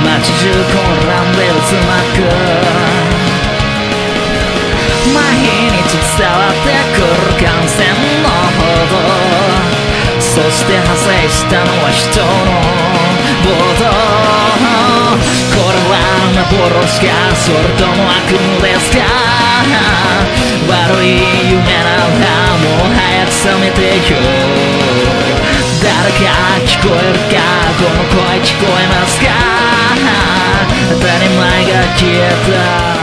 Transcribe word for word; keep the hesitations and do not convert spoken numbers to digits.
街中混乱で渦巻く毎日伝わってくる感染の報道そして派生したのは人の暴動これは幻かそれとも悪夢ですか悪い夢ならもう早く覚めてよ誰か聞こえるかこの声聞こえますか当たり前が消えた